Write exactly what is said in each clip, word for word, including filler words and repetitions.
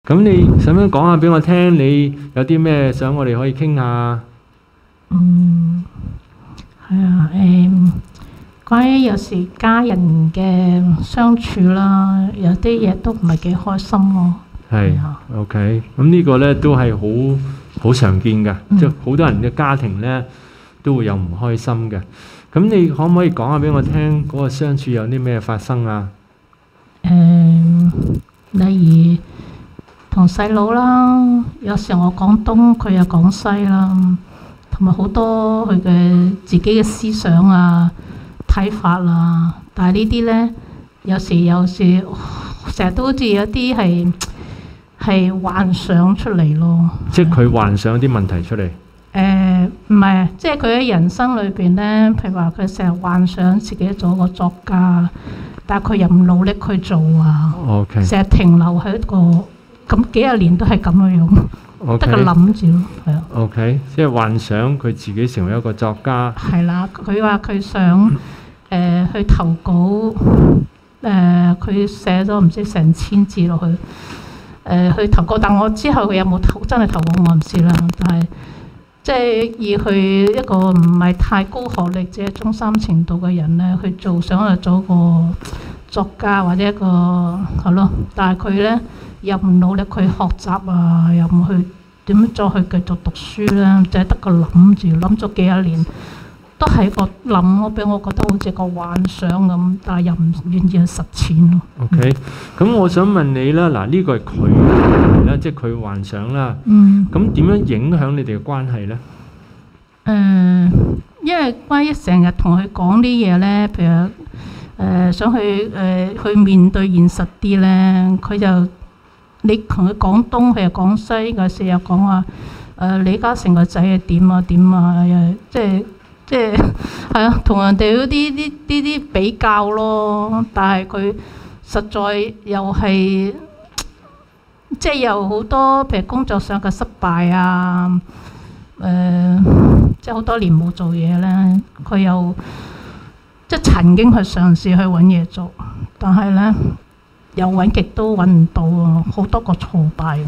咁你使唔使講下俾我聽？你有啲咩想我哋可以傾下？ 嗯，係啊，誒，關於有時家人嘅相處啦，有啲嘢都唔係幾開心咯。 係，OK。咁呢個咧都係好好常見嘅，即係好多人嘅家庭咧都會有唔開心嘅。咁你可唔可以講下俾我聽嗰個相處有啲咩發生啊？ 誒，例如同細佬啦，有時我講東，佢又講西啦，同埋好多佢嘅自己嘅思想啊、睇法啊。但係呢啲咧，有時有時成日都好似有啲係係幻想出嚟咯。 即係佢幻想啲問題出嚟。 誒唔係，即係佢喺人生裏邊咧，譬如話佢成日幻想自己做一個作家，但係佢又唔努力去做啊。 OK。 成日停留喺一個咁幾廿年都係咁樣樣，得個諗住咯，係啊。 OK， 即係幻想佢自己成為一個作家。 係啦，佢話佢想誒去投稿，誒佢寫咗唔知成千字落去，誒去投稿。但我之後佢有冇投真係投稿我唔知啦，但係。即係以佢一個唔係太高學歷，即係中三程度嘅人咧，去做想去做一個作家或者一個係咯，但係佢咧又唔努力去學習啊，又唔去點樣再去繼續讀書咧，淨係得個諗住，諗咗幾廿年，都係個諗咯，俾我覺得好似個幻想咁，但係又唔願意去實踐咯。 OK，咁我想問你啦，嗱呢個係佢啦，即係佢幻想啦。 嗯。 咁點樣影響你哋嘅關係咧？ 誒，因為關於成日同佢講啲嘢咧，譬如誒想去誒去面對現實啲咧，佢就你同佢講東，佢又講西，嗰時又講話誒李嘉誠個仔係點啊點啊，誒即係。即係係啊，同人哋嗰啲啲啲啲比較咯，但係佢實在又係即係有好多譬如工作上嘅失敗啊，誒、呃、即係好多年冇做嘢咧，佢又即係曾經去嘗試去揾嘢做，但係咧又揾極都揾唔到啊，好多個挫敗。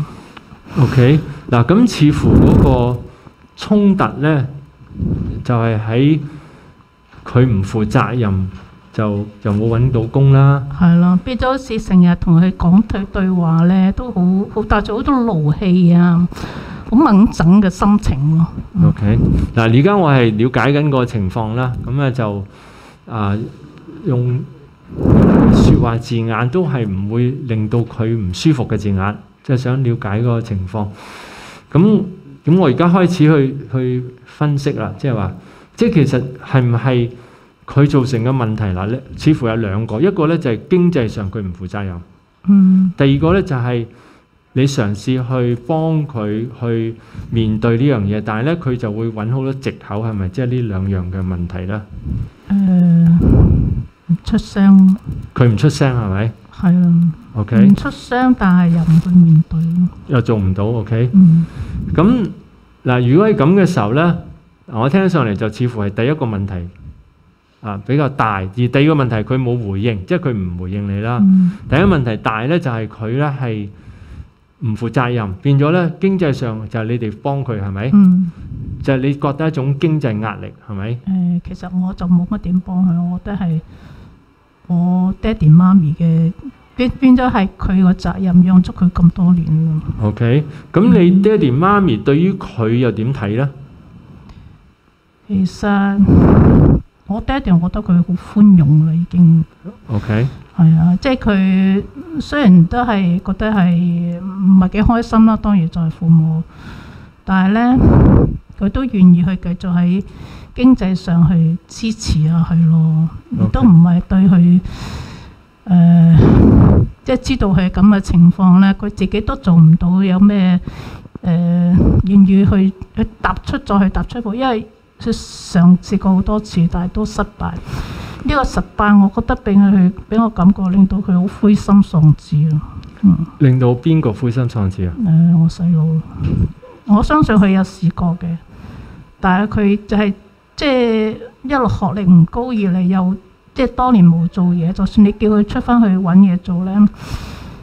OK， 嗱咁似乎嗰個衝突咧。就係喺佢唔負責任，就就冇揾到工啦。 係啦，變咗好似成日同佢講對對話咧，都好好帶咗好多勞氣啊，好掹整嘅心情咯。 OK，嗱而家我係了解緊個情況啦，咁咧就啊、呃、用説話字眼都係唔會令到佢唔舒服嘅字眼，即係想了解個情況。咁咁我而家開始去去分析啦，即係話，即係其實係唔係佢造成嘅問題啦？咧，似乎有兩個，一個咧就係經濟上佢唔負責任， 嗯， 第二個咧就係你嘗試去幫佢去面對呢樣嘢，但係咧佢就會揾好多藉口，係咪？即係呢兩樣嘅問題咧？ 誒，唔出聲。 佢唔出聲係咪？ 係啊。 OK。 唔出聲，但係又唔去面對。 又做唔到 OK。 嗯。 咁嗱，如果係咁嘅時候咧，我聽上嚟就似乎係第一個問題啊比較大，而第二個問題佢冇回應，即係佢唔回應你啦。 嗯、 第一個問題大咧就係佢咧係唔負責任，變咗咧經濟上就係你哋幫佢係咪？ 嗯。 就係你覺得一種經濟壓力係咪？誒、 呃，其實我就冇乜點幫佢，我覺得係我爹哋媽咪嘅。變變咗係佢個責任，養足佢咁多年咯。 OK， 咁你爹哋媽咪對於佢又點睇咧？ 其實我爹哋，我覺得佢好寬容啦，已經。 OK。 係啊，即係佢雖然都係覺得係唔係幾開心啦，當然就係父母，但係咧佢都願意去繼續喺經濟上去支持下佢咯，亦都唔係對佢。誒、呃，即係知道係咁嘅情況咧，佢自己都做唔到有咩誒願意去去踏出再去踏出步，因為佢嘗試過好多次，但係都失敗。呢、這個失敗，我覺得俾佢俾我感覺，令到佢好灰心喪志咯。嗯。令到邊個灰心喪志啊？誒、呃，我細佬。我相信佢有試過嘅，但係佢就係、是、即係一路學歷唔高，而嚟又。即係多年冇做嘢，就算你叫佢出翻去揾嘢做咧，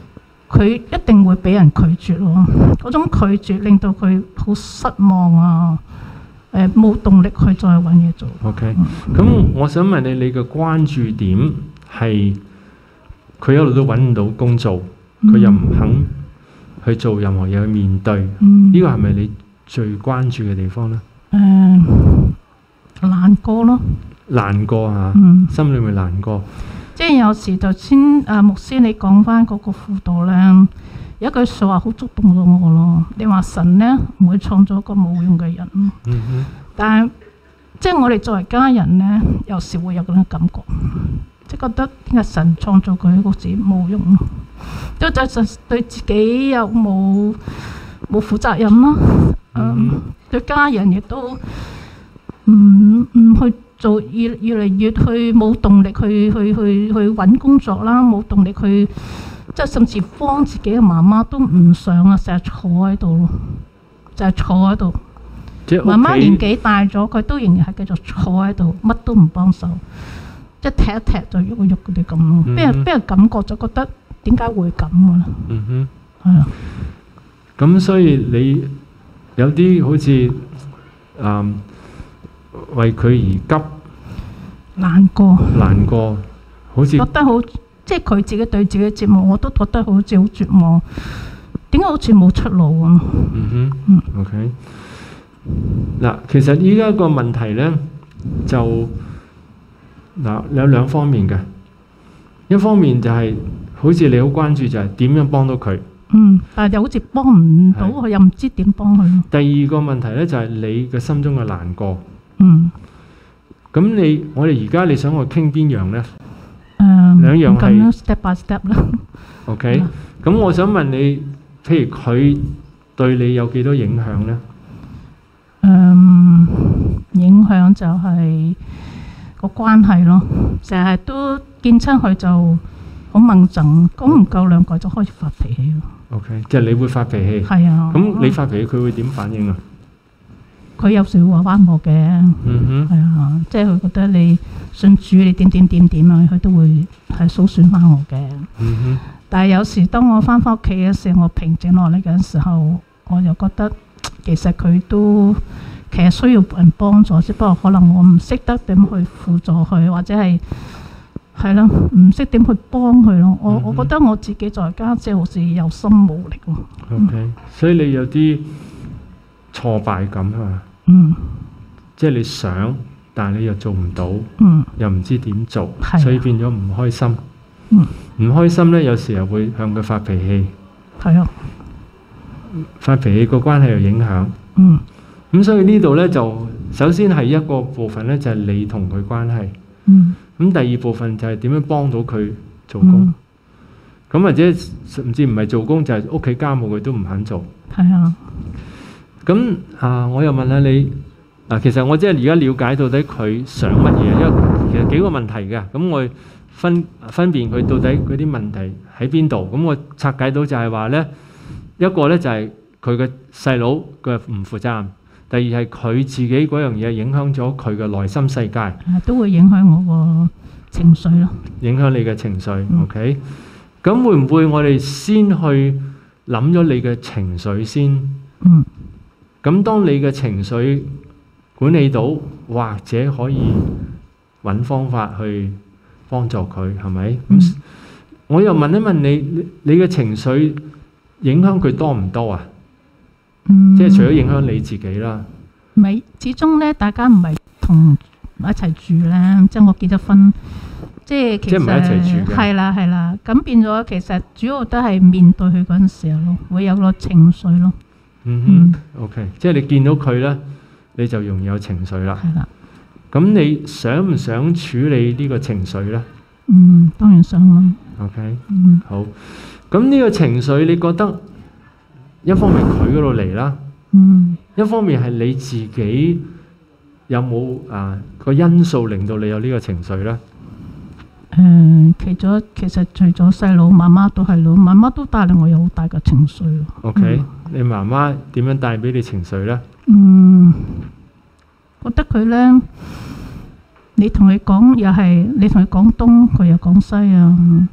佢一定會俾人拒絕咯。嗰種拒絕令到佢好失望啊！誒冇動力去再揾嘢做。 OK，咁、嗯、我想問你，你嘅關注點係佢一路都揾唔到工做，佢、嗯、又唔肯去做任何嘢去面對，呢、嗯、個係咪你最關注嘅地方呢？ 誒、呃、難過咯， 難過嚇， 嗯、心裏面難過。 即係有時就先誒牧師你講翻嗰個輔導咧，有一句説話好觸動到我咯。你話神咧唔會創造一個冇用嘅人，嗯、哼但係即係我哋作為家人咧，有時會有咁嘅感覺，即係覺得點解神創造佢好似冇用，都就就對自己又冇冇負責任啦，嗯，嗯對家人亦都唔唔去做，越越嚟越去冇動力去去去去揾工作啦，冇動力去即係甚至幫自己嘅媽媽都唔想啊，成日坐喺度咯，就係、是、坐喺度。媽媽年紀大咗，佢都仍然係繼續坐喺度，乜都唔幫手，即係踢一踢就喐一喐嗰啲咁咯。俾人俾人感覺就覺得點解會咁嘅咧？嗯哼，係啊。 咁所以你有啲好似誒為佢而急， 難過， 難過，好似覺得好，即係佢自己對自己折磨，我都覺得好似好絕望。點解好似冇出路咁？ 嗯哼，嗯 OK。嗱，其實依家個問題咧，就嗱有兩方面嘅。一方面就係、是、好似你好關注就係點樣幫到佢。 嗯，但係又好似幫唔到佢，又唔知點幫佢。 第二個問題咧就係、是、你嘅心中嘅難過。 嗯。 咁你我哋而家你想我傾邊樣咧？誒、 嗯， 兩樣係 step by step 啦。 OK，咁、嗯、我想問你，譬如佢對你有幾多影響咧？ 嗯，影響就係個關係咯，成日都見親佢就好掹憎，講唔夠兩個就開始發脾氣咯。 OK， 即係你會發脾氣。 係啊。 咁你發脾氣，佢會點反應啊？ 佢有時會話翻我嘅。嗯哼。係啊，即係佢覺得你信主，你點點點點啊，佢都會係數算翻我嘅。嗯哼。但係有時當我翻返屋企嘅時候，我平靜落嚟嘅時候，我就覺得。其實佢都其實需要人幫助，只不過可能我唔識得點去輔助佢，或者係係咯，唔識點去幫佢咯。我、嗯、我覺得我自己作為家姐好似有心無力喎。 OK，嗯、所以你有啲挫敗感啊。 嗯。即係你想，但係你又做唔到。 嗯。 又唔知點做， 啊、 所以變咗唔開心。 嗯。 唔開心咧，有時候會向佢發脾氣。 係啊。 發脾氣個關係有影響，嗯，咁所以呢度咧就首先係一個部分咧就係你同佢關係，嗯，咁第二部分就係點樣幫到佢做工，咁、嗯、或者甚至唔係做工就係屋企家務佢都唔肯做， 係啊， 咁啊我又問下你，嗱其實我即係而家了解到底佢想乜嘢，因為其實幾個問題嘅，咁我分分辨佢到底嗰啲問題喺邊度，咁我拆解到就係話咧。一個咧就係佢嘅細佬嘅唔負責任，第二係佢自己嗰樣嘢影響咗佢嘅內心世界， 都會影響我個情緒咯。影響你嘅情緒、嗯、，OK？咁會唔會我哋先去諗咗你嘅情緒先？嗯。咁當你嘅情緒管理到，或者可以揾方法去幫助佢，係咪？咁、嗯、我又問一問你，你嘅情緒。影響佢多唔多啊？嗯、即係除咗影響你自己啦。 咪始終咧，大家唔係同一齊住咧，即係我結咗婚，即係其實即係唔係一齊住嘅。 係啦係啦，咁變咗其實主要都係面對佢嗰陣時候咯，會有個情緒咯。 嗯哼、嗯、OK， 即係你見到佢咧，你就容易有情緒啦。 係啦。 咁你想唔想處理呢個情緒咧？ 嗯，當然想啦。 OK，嗯，好。咁呢個情緒，你覺得一方面佢嗰度嚟啦，嗯，一方面係你自己有冇啊個因素令到你有呢個情緒咧？誒、 呃，其咗其實除咗細佬，媽媽都係咯，媽媽都帶嚟我有好大嘅情緒咯。 OK，、嗯、你媽媽點樣帶俾你情緒咧？ 嗯，覺得佢咧，你同佢講又係你同佢講東，佢又講西啊。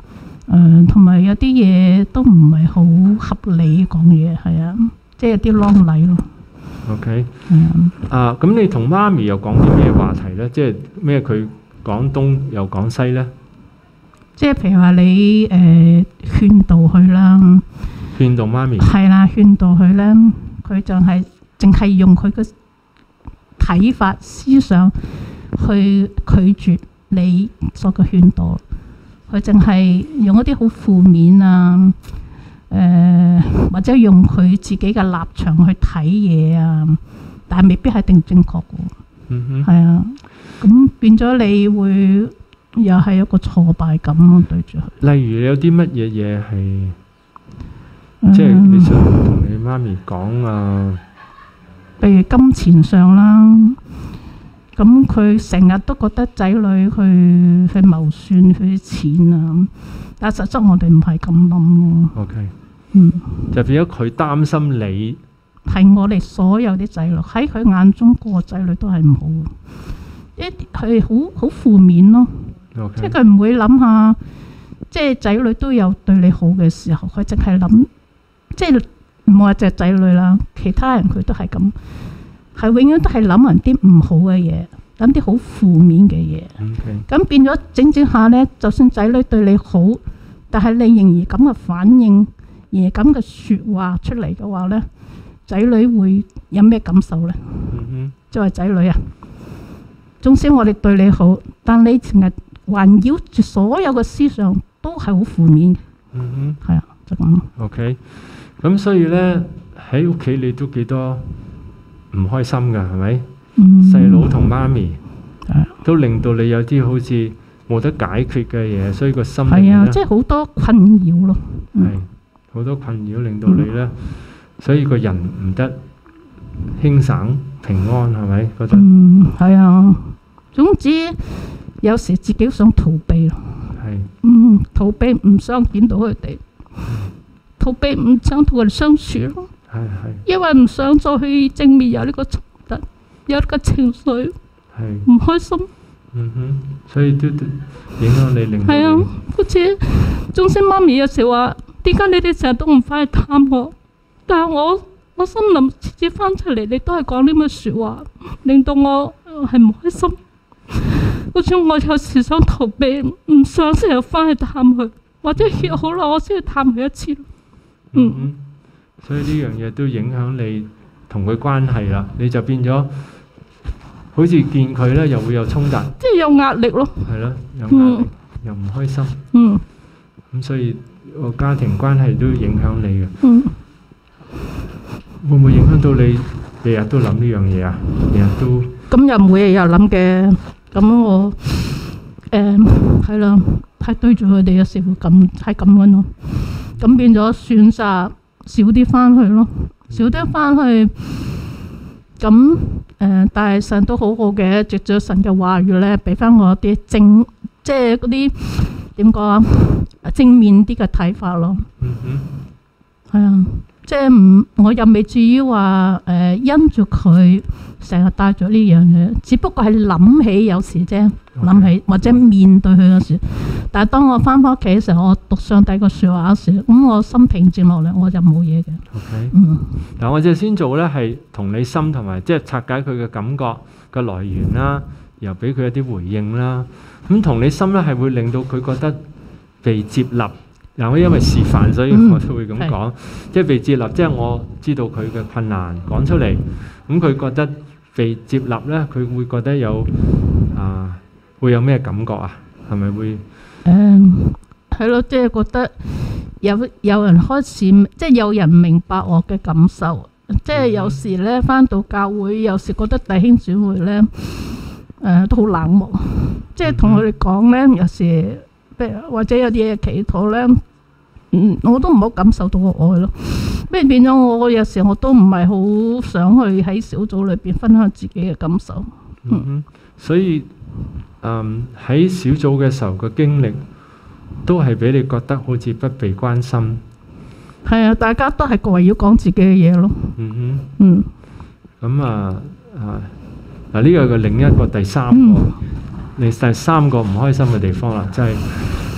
誒同埋有啲嘢都唔係好合理講嘢，係啊，即係有啲啷禮咯。 OK， 係啊。 啊，咁你同媽咪又講啲咩話題咧？即係咩佢講東又講西咧？ 即係譬如話你誒、呃、勸導佢啦， 勸導媽咪係啦，勸導佢咧，佢就係淨係用佢嘅睇法、思想去拒絕你所嘅勸導。佢淨係用一啲好負面啊，誒、呃、或者用佢自己嘅立場去睇嘢啊，但係未必係定正確嘅。 嗯哼， 係啊，咁變咗你會又係一個挫敗感咯，對住佢。 例如你有啲乜嘢嘢係， 嗯即係你想同你媽咪講啊？ 譬如金錢上啦，咁佢成日都覺得仔女去去謀算佢啲錢啊，但係實質我哋唔係咁諗咯。 OK， 嗯， 就變咗佢擔心你， 係我哋所有啲仔女喺佢眼中，個個仔女都係唔好嘅，一係好好負面咯。 OK， 即係佢唔會諗下，即係仔女都有對你好嘅時候，佢淨係諗，即係唔好話隻仔女啦，其他人佢都係咁，係永遠都係諗人啲唔好嘅嘢，諗啲好負面嘅嘢。 OK， 咁變咗整整下呢，就算仔女對你好，但係你仍然咁嘅反應，而咁嘅説話出嚟嘅話呢，仔女會有咩感受呢？ 嗯作為仔女啊，總之我哋對你好，但你成日環繞住所有嘅思想都係好負面嘅。 哼，嗯係啊，就咁。 哼，OK，咁所以咧喺屋企你都幾多唔開心㗎，係咪？ 嗯， 細佬同媽咪係啊都令到你有啲好似冇得解決嘅嘢，所以個心係啊， 裏面咧即係好多困擾咯。 係好多困擾，令到你咧，所以個人唔得輕省平安，係咪？覺得嗯，係啊。總之有時自己想逃避咯。 係嗯，逃避唔想見到佢哋，逃避唔想同佢哋相處咯。 係係因為唔想再去正面有呢個衝突，有呢個情緒係， 唔開心。 嗯哼，所以都都影響你，令到係啊你， 好似中星媽咪有時話：點解你哋成日都唔翻去探我？但係我我心諗次次翻出嚟，你都係講呢啲説話，令到我係唔開心。好似我有時想逃避，唔想成日翻去探佢，或者約好啦，我先去探佢一次。 嗯哼，所以呢樣嘢都影響你同佢關係啦，你就變咗好似見佢咧，又會有衝突， 即係有壓力咯。 係咯，有壓力，又唔開心， 嗯咁所以個家庭關係都影響你嘅。 嗯， 會唔會影響到你日日都諗呢樣嘢啊？日日都咁又唔會日日諗嘅。咁我誒係啦，係對住佢哋嘅時候咁係咁樣咯。咁變咗選擇少啲翻去咯，少啲翻去。咁誒、呃，但係神都好好嘅，藉著神嘅話語咧，俾翻我啲正，即係嗰啲點講啊，正面啲嘅睇法咯。 嗯哼， 係啊，即係唔，我又未至於話誒、呃、因住佢成日帶咗呢樣嘢，只不過係諗起有時啫，諗起或者面對佢嗰時。但係當我翻返屋企嘅時候，我讀上帝個説話嗰時，咁我心平靜落嚟，我就冇嘢嘅。 OK， 嗯， 嗱，我哋先做咧係同理心同埋即係拆解佢嘅感覺嘅來源啦，又俾佢一啲回應啦。咁同理心咧係會令到佢覺得被接納。嗱，我因為示範，所以我都會咁講，即係被接納，即係我知道佢嘅困難講出嚟，咁佢覺得被接納咧，佢會覺得有啊，會有咩感覺啊？係咪會？ 誒係咯，即係覺得有有人開始，即係有人明白我嘅感受。即係有時咧翻到教會，有時覺得弟兄姊妹咧誒都好冷漠，即係同佢哋講咧，有時。或者有啲嘢祈禱咧，嗯，我都唔好感受到個愛咯。咩變咗我有時我都唔係好想去喺小組裏邊分享自己嘅感受。 嗯哼，所以嗯喺小組嘅時候嘅經歷，都係俾你覺得好似不被關心。 係啊，大家都係圍繞講自己嘅嘢咯。 嗯哼， 嗯。 咁啊啊嗱，呢個嘅另一個第三個。 嗯你第三個唔開心嘅地方啦，就係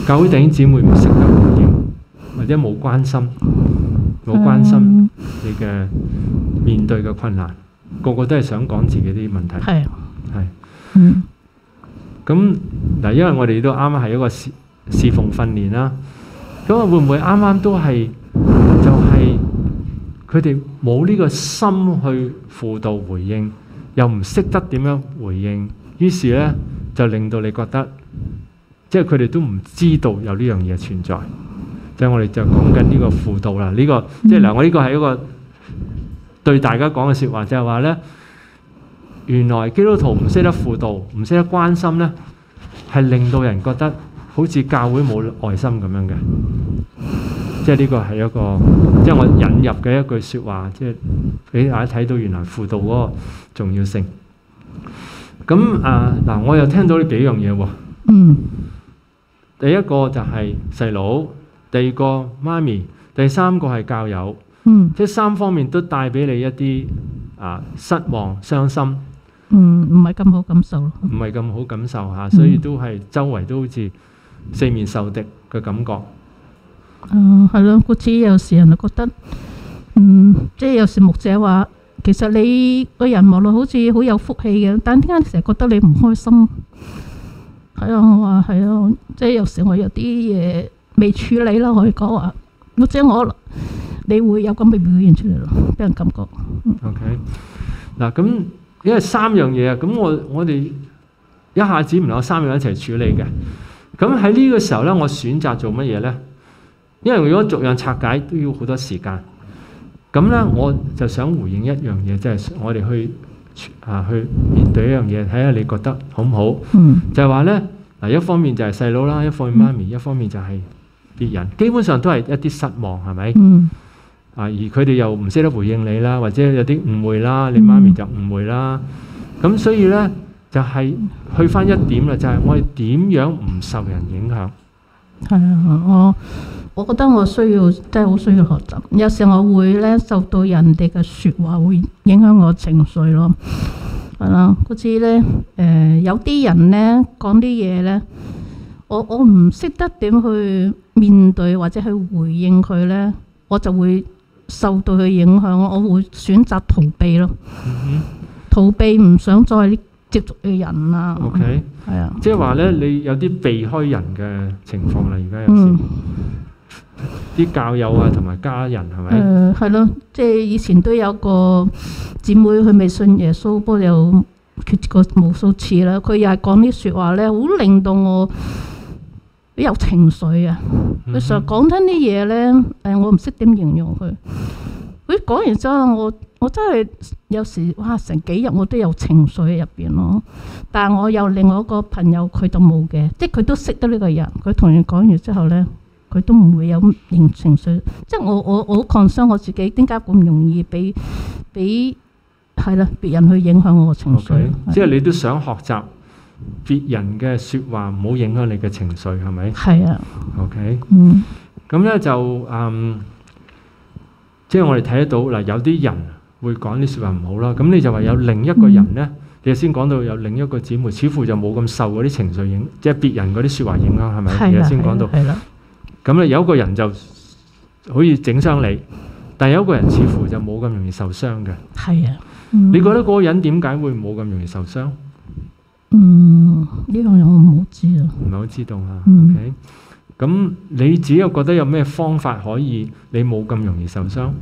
教會弟兄姊妹唔識得回應，或者冇關心，冇關心你嘅面對嘅困難，個個都係想講自己啲問題。 係係， 嗯咁嗱，因為我哋都啱啱係一個侍侍奉訓練啦，咁啊會唔會啱啱都係就係佢哋冇呢個心去輔導回應，又唔識得點樣回應，於是咧就令到你覺得，即係佢哋都唔知道有呢樣嘢存在。即係我哋就講緊呢個輔導啦，呢、個即係嗱，我呢個係一個對大家講嘅説話，就係話咧，原來基督徒唔識得輔導，唔識得關心咧，係令到人覺得好似教會冇愛心咁樣嘅。即係呢個係一個，即係我引入嘅一句説話，即係俾大家睇到原來輔導嗰個重要性。咁啊嗱，我又聽到呢幾樣嘢喎。 嗯第一個就係細佬，第二個媽咪，第三個係教友， 嗯即係三方面都帶俾你一啲啊失望、傷心， 嗯，唔係咁好感受咯。 唔係咁好感受嚇，所以都係周圍都好似四面受敵嘅感覺。 嗯，係咯，好似有時人就覺得，嗯，即係有時牧者話，其實你個人望落好似好有福氣嘅，但點解你成日覺得你唔開心？係啊，我話係啊，即係有時我有啲嘢未處理啦，可以講話，或者我你會有咁嘅表現出嚟咯，俾人感覺。嗯 OK，嗱咁因為三樣嘢啊，咁我我哋一下子唔能夠三樣一齊處理嘅。咁喺呢個時候咧，我選擇做乜嘢咧？因為如果逐樣拆解都要好多時間。咁咧，我就想回應一樣嘢，即係我哋去啊去面對一樣嘢，睇下你覺得好唔好？ 嗯就係話咧，嗱一方面就係細佬啦，一方面媽咪，一方面就係別人，基本上都係一啲失望，係咪？ 嗯啊，而佢哋又唔識得回應你啦，或者有啲誤會啦，你媽咪就誤會啦。咁所以咧，就係去翻一點啦，就係我哋點樣唔受人影響。 係啊，我我覺得我需要真係好需要學習。有時我會咧受到人哋嘅説話會影響我情緒咯。係啦，好似咧誒有啲人咧講啲嘢咧，我我唔識得點去面對或者去回應佢咧，我就會受到佢影響，我會選擇逃避咯。 嗯逃避唔想再接觸嘅人啦。 哼，OK， 係啊， 即係話咧，你有啲避開人嘅情況啦，而家有時嗯啲教友啊同埋家人係咪？ 誒係咯，即係以前都有個姊妹佢未信耶穌，不過又決過無數次啦。佢又係講啲説話咧，好令到我有情緒啊！佢成日講親啲嘢咧，誒我唔識點形容佢。佢講完之後，我我真係有時哇，成幾日我都有情緒喺入邊咯。但係我有另外一個朋友，佢就冇嘅，即係佢都識得呢個人。佢同人講完之後咧，佢都唔會有情情緒。即係我我我好 concern我自己，點解咁容易俾俾係啦別人去影響我嘅情緒 ？OK，即係你都想學習別人嘅説話唔好影響你嘅情緒，係咪係啊。 ？OK， 嗯咁咧就嗯。即係我哋睇得到嗱，有啲人會講啲説話唔好啦，咁你就話有另一個人咧， 嗯、 你先講到有另一個姊妹，似乎就冇咁受嗰啲情緒影，即係別人嗰啲説話影響，係咪？ 係啦， 先講到， 係啦。 咁咧有一個人就好似整傷你，但係有一個人似乎就冇咁容易受傷嘅。 係啊。嗯、 你覺得嗰個人點解會冇咁容易受傷？ 嗯，呢樣嘢我唔好知啊。 唔係好知道啊。 嗯 OK。咁你自己又覺得有咩方法可以你冇咁容易受傷？誒、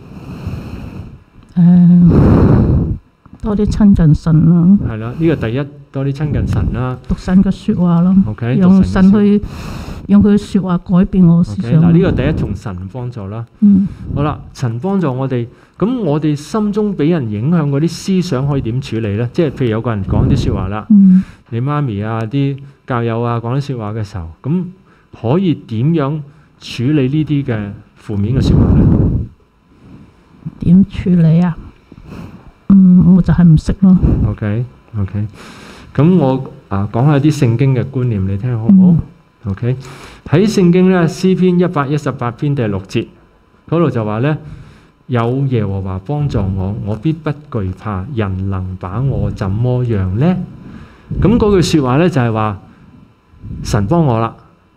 呃，多啲親近神啦。 係啦，呢個第一，多啲親近神啦。 讀神嘅説話啦。 OK， 用神去用佢嘅説話改變我思想。 嗱，呢個第一從神幫助啦。 嗯。 好啦，神幫助我哋，咁我哋心中俾人影響嗰啲思想可以點處理咧？即係譬如有個人講啲説話啦， 嗯、 你媽咪啊、啲教友啊講啲説話嘅時候，咁可以點樣處理呢啲嘅負面嘅説話咧？ 點處理啊？嗯，我就係唔識咯。 OK OK，咁我啊講下啲聖經嘅觀念，你聽好唔好？ 嗯、 OK，喺聖經咧詩篇一百一十八篇第六節嗰度就話咧，有耶和華幫助我，我必不懼怕，人能把我怎麼樣咧？咁嗰句説話咧就係話神幫我啦。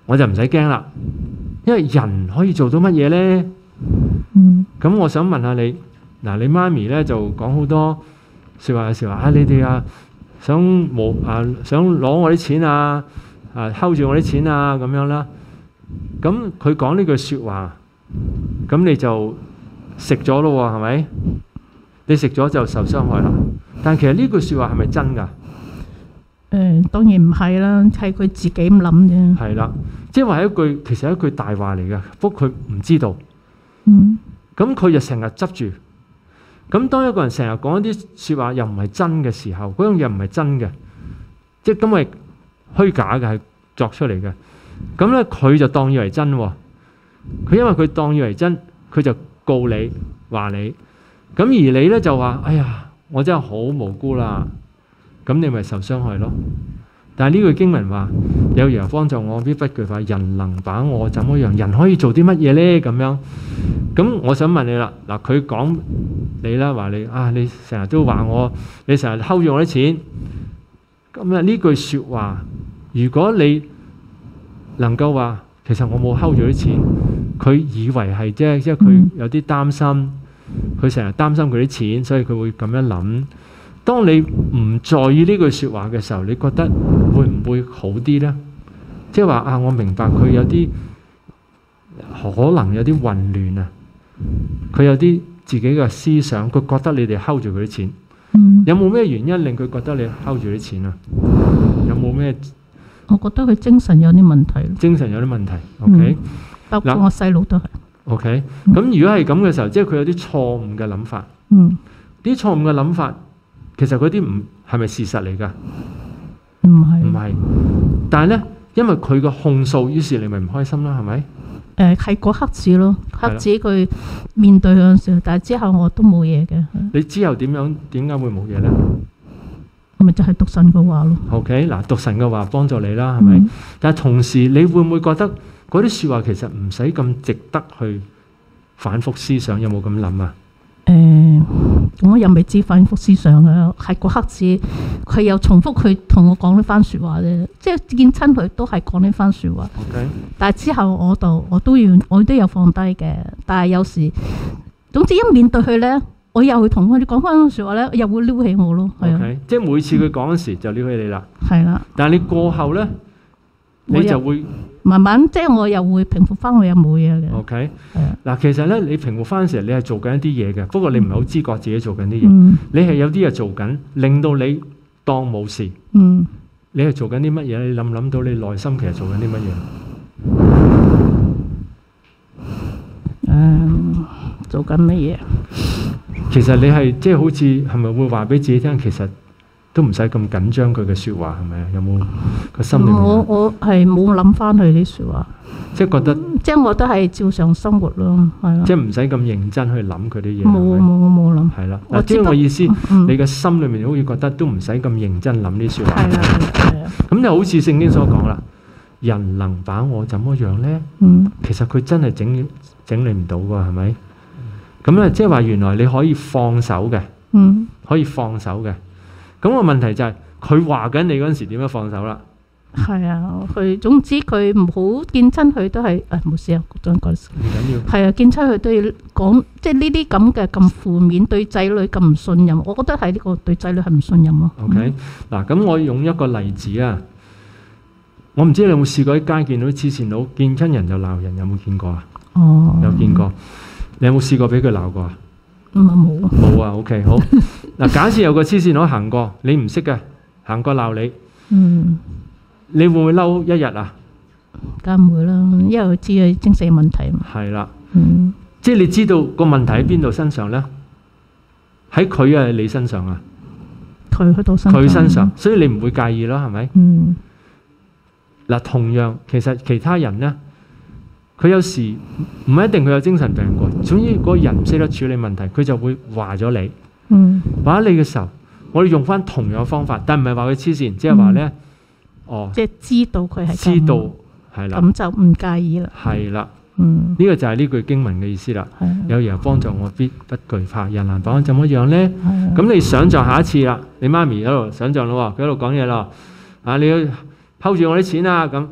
我就唔使驚啦，因為人可以做到乜嘢咧？ 嗯咁我想問下你，嗱，你媽咪咧就講好多説話嘅時候啊，你哋啊想冇啊想攞我啲錢啊，啊睺住我啲錢啊咁樣啦。咁佢講呢句説話，咁你就食咗咯喎，係咪？你食咗就受傷害啦。但其實呢句説話係咪真㗎？ 誒當然唔係啦，係佢自己咁諗啫。 係啦，即係話一句其實係一句大話嚟嘅，不過佢唔知道。 嗯咁佢就成日執住。咁當一個人成日講一啲説話又唔係真嘅時候，嗰樣嘢唔係真嘅，即係因為虛假嘅係作出嚟嘅。咁咧佢就當以為真喎。佢因為佢當以為真，佢就告你話你。咁而你咧就話：哎呀，我真係好無辜啦。咁你咪受傷害咯。但係呢句經文話：有耶和華幫助我，必不懼怕。人能把我怎麼樣？人可以做啲乜嘢咧？咁樣。咁我想問你啦，嗱，佢講你啦，話你啊，你成日都話我，你成日睺住我啲錢。咁啊呢句説話，如果你能夠話，其實我冇睺住啲錢，佢以為係啫，即係佢有啲擔心，佢成日擔心佢啲錢，所以佢會咁樣諗。當你唔在意呢句説話嘅時候，你覺得會唔會好啲呢？即係話啊，我明白佢有啲可能有啲混亂啊，佢有啲自己嘅思想，佢覺得你哋睺住佢啲錢。 嗯， 有冇咩原因令佢覺得你睺住啲錢啊？有冇咩？ 我覺得佢精神有啲問題。 精神有啲問題。OK， 包括我細佬都係。 OK，咁如果係咁嘅時候，即係佢有啲錯誤嘅諗法。 嗯， 啲錯誤嘅諗法。其實嗰啲唔係咪事實嚟㗎？ 唔係， 唔係。但係咧，因為佢個控訴，於是你咪唔開心啦，係咪？ 誒係嗰刻字咯，刻字佢面對嗰陣時，但係之後我都冇嘢嘅。 你之後點樣？點解會冇嘢咧？ 咪就係讀神嘅話咯。 OK，嗱，讀神嘅話幫助你啦，係咪？嗯、但係同時，你會唔會覺得嗰啲説話其實唔使咁值得去反覆思想？有冇咁諗啊？ 誒、呃，我又未知反覆思想嘅，係個黑字，佢又重複佢同我講呢番説話啫，即係見親佢都係講呢番説話。 Okay. 但係之後我就我都要我都有放低嘅，但係有時總之一面對佢咧，我又會同佢哋講翻嗰説話咧，又會撩起我咯。係啊，okay. 即係每次佢講嗰時就撩起你啦。係啦、嗯。但係你過後咧，你就會。 慢慢即係我又會平復翻，我又冇嘢嘅。 OK，嗱，其實咧你平復翻嘅時候，你係做緊一啲嘢嘅，不過你唔係好知覺自己做緊啲嘢。 嗯、 你係有啲嘢做緊，令到你當冇事。 嗯、 你係做緊啲乜嘢？你諗唔諗到你內心其實做緊啲乜嘢？ 誒、嗯，做緊乜嘢？ 其實你係即係好似係咪會話俾自己聽？其實都唔使咁緊張佢嘅説話，係咪啊？有冇個心裏面？我我係冇諗翻佢啲説話， 即係覺得， 即係我都係照常生活咯，係啦。 即係唔使咁認真去諗佢啲嘢。 冇冇我冇諗。 係啦，嗱，即係我意思，嗯、你嘅心裏面好似覺得都唔使咁認真諗啲説話。係啦，係啊。咁就好似聖經所講啦，人能把我怎麼樣咧？ 嗯、 其實佢真係整整理唔到㗎，係咪？咁咧，即係話原來你可以放手嘅， 嗯、 可以放手嘅。咁個問題就係佢話緊你嗰陣時點樣放手啦？ 係啊，佢總之佢唔好見親佢都係誒冇事啊，講講事。唔緊要。係啊，見親佢都要講，即係呢啲咁嘅咁負面，對仔女咁唔信任，我覺得係呢個對仔女係唔信任咯。 OK，嗱咁、嗯、我用一個例子啊，我唔知你有冇試過喺街見到啲黐線佬見親人就鬧人，有冇見過啊？ 哦， 有見過。你有冇試過俾佢鬧過啊？ 唔係冇啊。 冇啊 ，OK， 好。嗱，假設有個黐線佬行過，你唔識嘅，行過鬧你， 嗯， 你會唔會嬲一日啊？ 梗唔會啦，因為佢知佢精神問題嘛。 係啦， 嗯， 即係你知道個問題喺邊度身上咧？喺佢啊，你身上啊？ 佢去到身上。 佢身上，所以你唔會介意啦，係咪？ 嗯。 嗱，同樣其實其他人咧。佢有時唔係一定佢有精神病過，總之嗰個人唔識得處理問題，佢就會話咗你。 嗯， 話你嘅時候，我哋用翻同樣方法，但唔係話佢黐線，即係話咧，哦， 即係知道佢係知道係啦， 咁就唔介意啦。 係啦， 嗯， 呢個就係呢句經文嘅意思啦。有耶和華幫助我，必不懼怕。人難把我怎麼樣咧？咁你想象下一次啦，你媽咪喺度想象咯，佢喺度講嘢咯，啊，你要睺住我啲錢啊咁。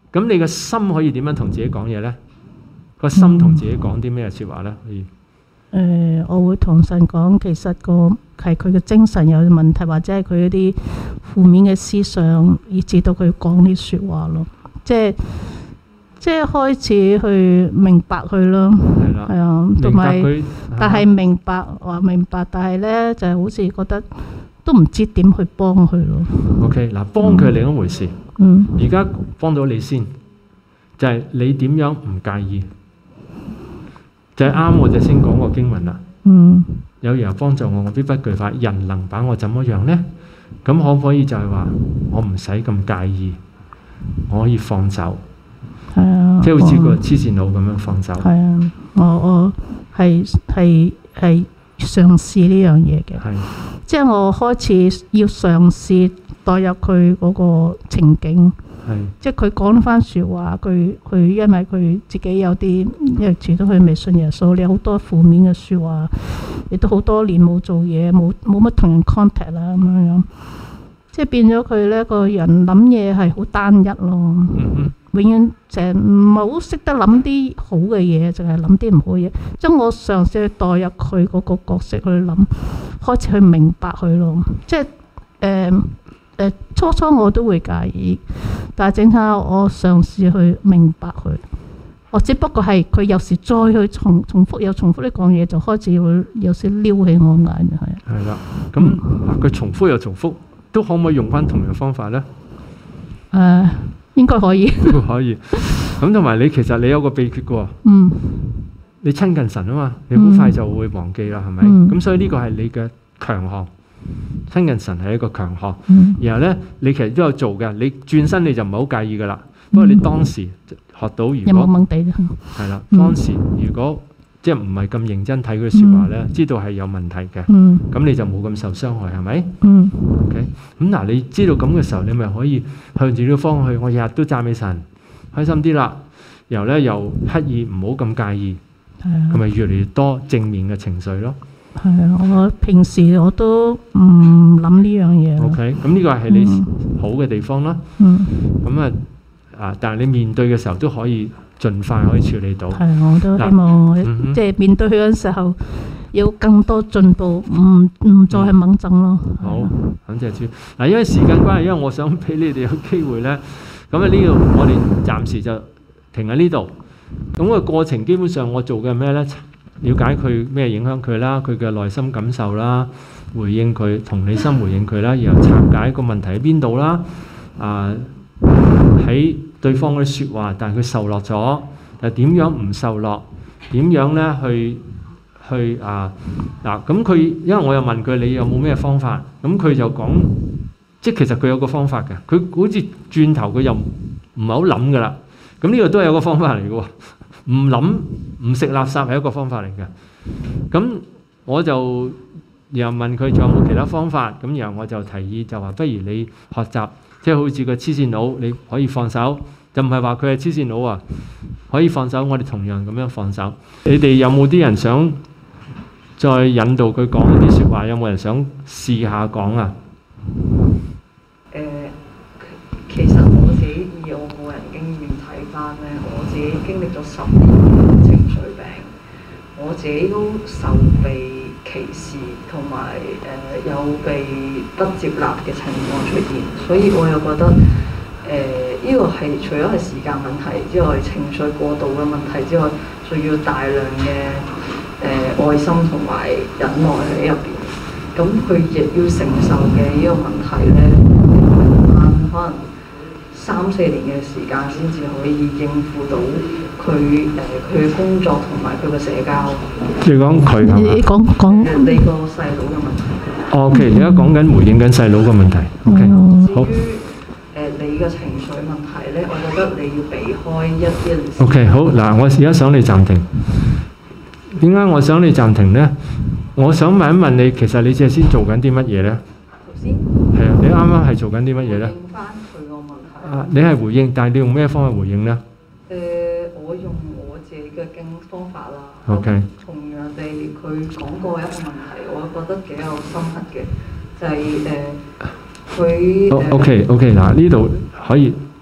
咁你個心可以點樣同自己講嘢咧？個心同自己講啲咩説話咧？可以？ 誒，我會同神講，其實個係佢嘅精神有問題，或者係佢一啲負面嘅思想，以至到佢講啲説話咯。即係即係開始去明白佢咯。 係啦， 係啊，同明白埋佢， 但係明白話明白，但係咧就係好似覺得都唔知點去幫佢咯。 OK 嗱，幫佢係另一回事。 嗯而家幫到你先，就係你點樣唔介意，就係啱我哋先講過經文啦。 嗯有人幫助我，我必不懼怕。人能把我怎麼樣呢？咁可唔可以就係話我唔使咁介意，我可以放手， 係啊， 即係好似個我黐線佬咁樣放手。 係啊，我我係係係嘗試呢樣嘢嘅， 係即係我開始要嘗試代入佢嗰個情景。 係即係佢講翻説話，佢佢因為佢自己有啲，因為始終佢未信耶穌，你有好多負面嘅説話，亦都好多年冇做嘢，冇冇乜同人 contact 啦咁樣樣，即係變咗佢咧個人諗嘢係好單一咯， 嗯永遠成日唔係好識得諗啲好嘅嘢，淨係諗啲唔好嘅嘢。即係我嘗試去代入佢嗰個角色去諗，開始去明白佢咯，即係誒。呃誒初初我都會介意，但係整下我嘗試去明白佢。我只不過係佢有時再去重重複又重複呢講嘢，就開始會有時撩起我眼嘅係。 係啦，咁嗱佢重複又重複，都可唔可以用翻同樣方法咧？ 誒，應該可以。 都可以。咁同埋你其實你有個秘訣嘅喎， 嗯你親近神啊嘛，你好快就會忘記啦，係咪？ 嗯咁所以呢個係你嘅強項。親近神係一個強項， 嗯然後咧你其實都有做嘅，你轉身你就唔係好介意噶啦。不過你當時學到，如有懵果懵地啫。 係啦， 嗯當時如果即係唔係咁認真睇佢説話咧，知道係有問題嘅， 嗯咁你就冇咁受傷害，係咪嗯 ？OK，咁嗱，你知道咁嘅時候，你咪可以向住呢個方向去。我日日都讚美神，開心啲啦。然後咧又刻意唔好咁介意， 係啊咁咪越嚟越多正面嘅情緒咯。 係啊，我平時我都唔諗呢樣嘢咯。 OK，咁呢個係你嗯好嘅地方啦。 嗯， 咁啊啊，但係你面對嘅時候都可以盡快可以處理到。 係啊，我都希望我嗯哼即係面對佢嗰陣時候有更多進步，唔唔再係猛整咯。 好，感謝主。嗱，因為時間關係，因為我想俾你哋有機會咧，咁啊呢度我哋暫時就停喺呢度。咁個過程基本上我做嘅係咩咧？了解佢咩影響佢啦，佢嘅內心感受啦，回應佢，同理心回應佢啦，然後拆解個問題喺邊度啦。啊，喺對方嗰啲説話，但係佢受落咗，又點樣唔受落？點樣咧去去啊嗱？咁佢因為我又問佢你有冇咩方法？咁佢就講，即係其實佢有個方法嘅。佢好似轉頭佢又唔係好諗噶啦。咁呢個都係有個方法嚟嘅喎。唔諗唔食垃圾係一個方法嚟嘅。咁我就然後問佢仲有冇其他方法？咁然後我就提議就話，不如你學習，即係好似個黐線佬，你可以放手，就唔係話佢係黐線佬啊，可以放手。我哋同樣咁樣放手。你哋有冇啲人想再引導佢講一啲説話？有冇人想試下講啊？ 誒，其實我自己以我個人經驗睇翻咧，我自己經歷咗十年情緒病，我自己都受被歧視同埋誒有被不接納嘅情況出現，所以我又覺得誒呢個係除咗係時間問題之外，情緒過度嘅問題之外，仲要大量嘅誒、呃、愛心同埋忍耐喺入邊。咁佢亦要承受嘅呢個問題咧，可能三四年嘅時間先至可以應付到佢誒佢嘅工作同埋佢嘅社交。 你講佢係嘛？ 你講講誒你個細佬嘅問題。 哦，OK，你而家講緊回應緊細佬嘅問題。OK，好。 至於誒你嘅情緒問題咧，我覺得你要避開一啲。 OK，好嗱，我而家想你暫停。點解我想你暫停咧？我想問一問你，其實你隻先做緊啲乜嘢咧？ 頭先係啊，你啱啱係做緊啲乜嘢咧？ 應翻佢個問題。 啊，你係回應，但係你用咩方法回應咧？ 誒、我用我自己嘅經方法啦。 OK 同樣地，佢講過一個問題，我覺得幾有深刻嘅，就係誒佢好，OK，OK，嗱呢度可以啊，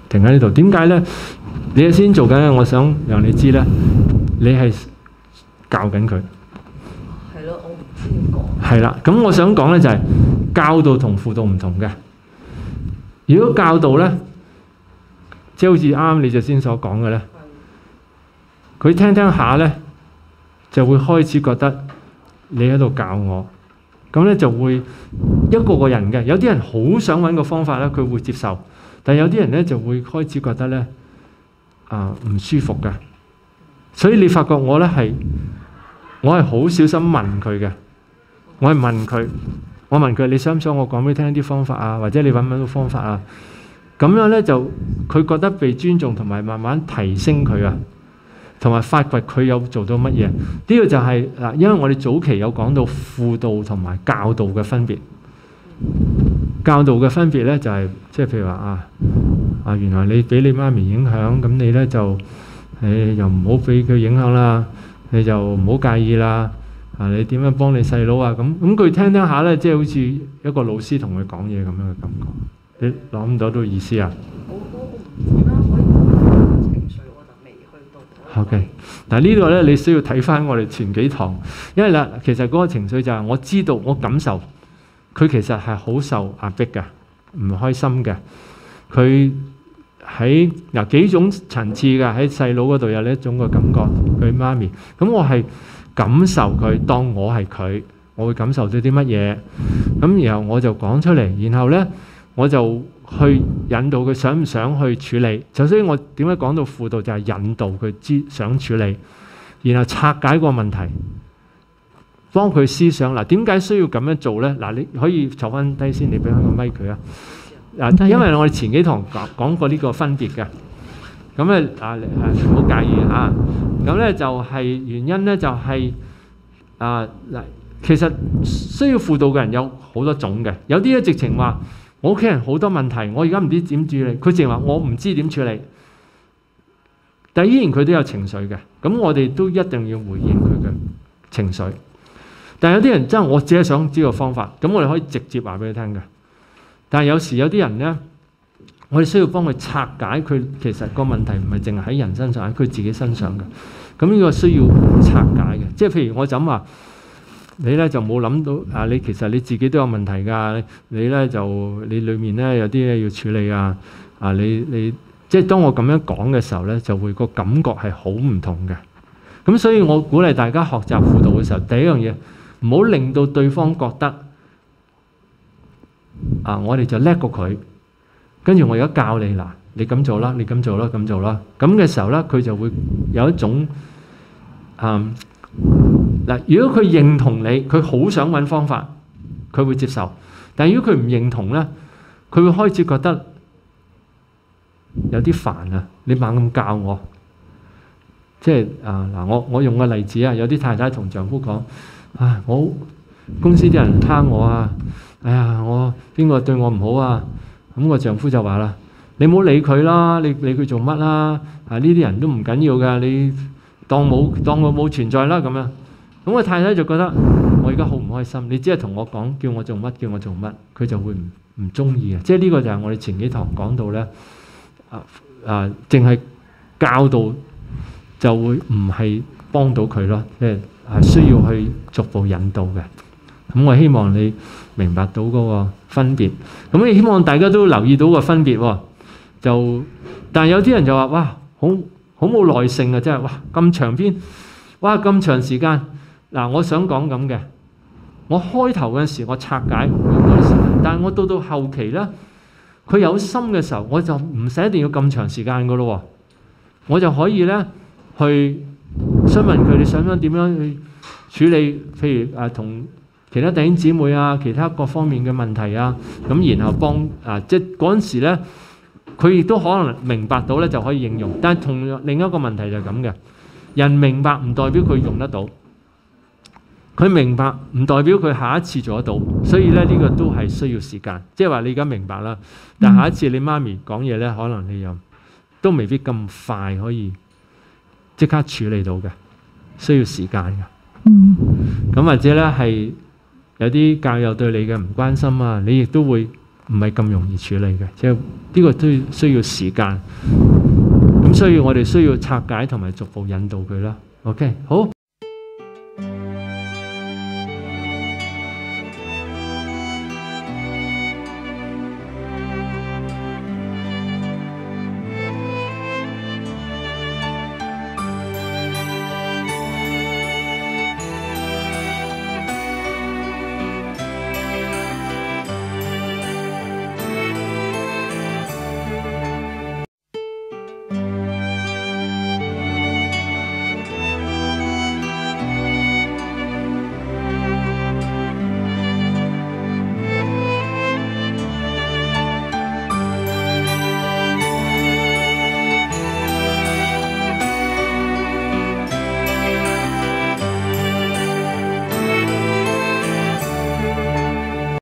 停喺呢度。點解咧？你先做緊嘅，我想讓你知咧，你係教緊佢。 係咯，我唔知點講。 係啦，咁我想講咧就係、是、教導同輔導唔同嘅。如果教導咧，即係好似啱啱你就先所講嘅咧，佢聽聽下咧，就會開始覺得你喺度教我，咁咧就會一個個人嘅。有啲人好想揾個方法咧，佢會接受，但係有啲人咧就會開始覺得咧啊唔舒服嘅。所以你發覺我咧係我係好小心問佢嘅，我係問佢，我問佢你想唔想我講俾你聽啲方法啊，或者你揾唔揾到方法啊？咁樣咧就佢覺得被尊重，同埋慢慢提升佢啊，同埋發掘佢有做到乜嘢。呢個就係嗱，因為我哋早期有講到輔導同埋教導嘅分別。教導嘅分別咧就係即係譬如話啊啊，原來你俾你媽咪影響，咁你咧就誒又唔好俾佢影響啦，你就唔好介意啦。啊，你點樣幫你細佬啊？咁咁佢聽聽下咧，即係好似一個老師同佢講嘢咁樣嘅感覺。你諗唔到到意思啊？ 我我我唔知啦，可以講情緒我就未去到。 OK，但係呢個咧你需要睇翻我哋前幾堂，因為啦，其實嗰個情緒就係我知道我感受，佢其實係好受壓迫嘅，唔開心嘅。佢喺嗱幾種層次嘅，喺細佬嗰度有呢一種嘅感覺，佢媽咪。咁我係感受佢，當我係佢，我會感受到啲乜嘢？咁然後我就講出嚟，然後咧。我就去引導佢想唔想去處理，就所以我點解講到輔導就係引導佢知想處理，然後拆解個問題，幫佢思想。嗱，點解需要咁樣做咧？嗱，你可以坐翻低先，你俾翻個咪佢啊。嗱，因為我哋前幾堂講講過呢個分別嘅，咁咧啊唔好介意嚇。咁咧就係原因咧就係啊嗱，其實需要輔導嘅人有好多種嘅，有啲咧直情話。我屋企人好多問題，我而家唔知點處理。佢淨係話我唔知點處理，但係依然佢都有情緒嘅。咁我哋都一定要回應佢嘅情緒。但係有啲人真係我只係想知個方法，咁我哋可以直接話俾佢聽嘅。但係有時有啲人咧，我哋需要幫佢拆解佢其實個問題唔係淨係喺人身上，喺佢自己身上嘅。咁呢個需要拆解嘅，即係譬如我就咁話。你咧就冇諗到啊！你其實你自己都有問題㗎。你咧就你裡面咧有啲嘢要處理啊！啊，你你即係當我咁樣講嘅時候咧，就會個感覺係好唔同嘅。咁所以我鼓勵大家學習輔導嘅時候，第一樣嘢唔好令到對方覺得啊，我哋就叻過佢，跟住我而家教你嗱，你咁做啦，你咁做啦，咁做啦。咁嘅時候咧，佢就會有一種嗯。嗱，如果佢認同你，佢好想揾方法，佢會接受。但係如果佢唔認同咧，佢會開始覺得有啲煩啊！你猛咁教我，即係啊嗱，我我用個例子啊，有啲太太同丈夫講：啊，我公司啲人蝦我啊，哎呀，我邊個對我唔好啊？咁個丈夫就話啦：你唔好理佢啦，你理佢做乜啦？啊，呢啲人都唔緊要㗎，你當冇當我冇存在啦咁樣。咁個太太就覺得我而家好唔開心，你只係同我講叫我做乜叫我做乜，佢就會唔唔中意嘅。即係呢個就係我哋前幾堂講到咧，啊啊，淨係教導就會唔係幫到佢咯，即係係需要去逐步引導嘅。咁我希望你明白到嗰個分別。咁你希望大家都留意到個分別喎。就但係有啲人就話：哇，好好冇耐性啊！真係哇咁長篇，哇咁長時間。嗱，我想講咁嘅，我開頭嗰陣時我拆解用嗰啲時間，但係我到到後期咧，佢有心嘅時候，我就唔使一定要咁長時間噶咯，我就可以咧去詢問佢哋想唔想點樣去處理，譬如啊同其他弟兄姊妹啊，其他各方面嘅問題啊，咁然後幫啊，即係嗰陣時咧，佢亦都可能明白到咧就可以應用，但係同樣另一個問題就係咁嘅，人明白唔代表佢用得到。佢明白唔代表佢下一次做得到，所以咧呢個都係需要時間。即係話你而家明白啦，但下一次你媽咪講嘢咧，可能你又都未必咁快可以即刻處理到嘅，需要時間嘅。嗯。咁或者咧係有啲教友對你嘅唔關心啊，你亦都會唔係咁容易處理嘅，即係呢個都需要時間。咁所以我哋需要拆解同埋逐步引導佢啦。OK，好。